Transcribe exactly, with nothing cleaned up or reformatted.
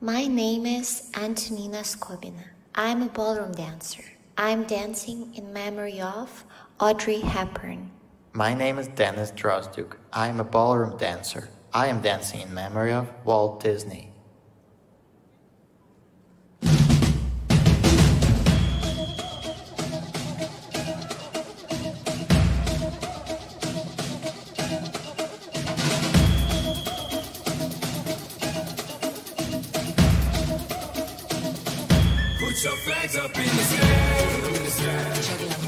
My name is Antonina Skobina. I'm a ballroom dancer. I'm dancing in memory of Audrey Hepburn. My name is Drozdyuk. I am a ballroom dancer. I am dancing in memory of Walt Disney. Put your flags up in the sky, in the sky.